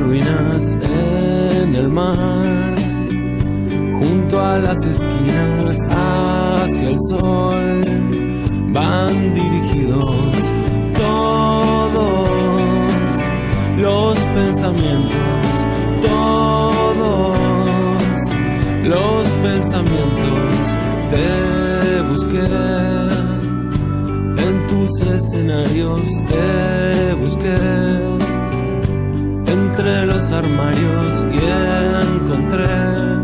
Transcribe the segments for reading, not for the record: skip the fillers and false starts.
ruinas en el mar, junto a las esquinas hacia el sol, van dirigidos todos los pensamientos, todos los pensamientos. Te busqué en tus escenarios, te busqué entre los armarios y encontré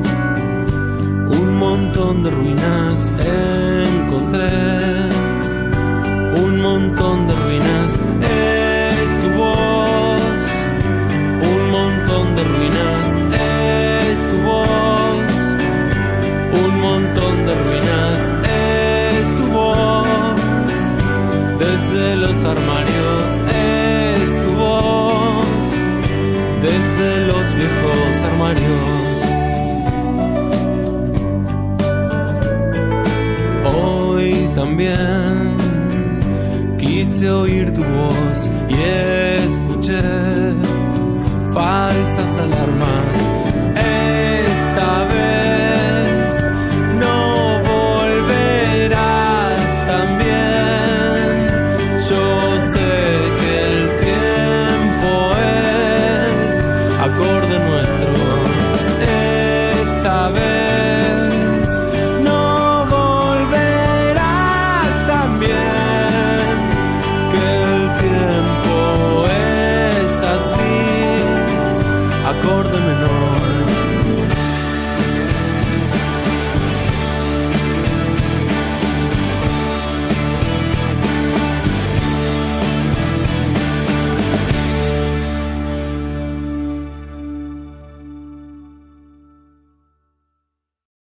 un montón de ruinas, encontré un montón de ruinas. Es tu voz, un montón de ruinas. Es tu voz, un montón de ruinas. Es tu voz, desde los armarios. Es tu voz, desde los viejos armarios. Hoy también quise oír tu voz y escuché falsas alarmas. Esta vez no volverás también. Yo sé que el tiempo es acorde nuestro. Esta vez no volverás también, que el tiempo es así, acorde menor.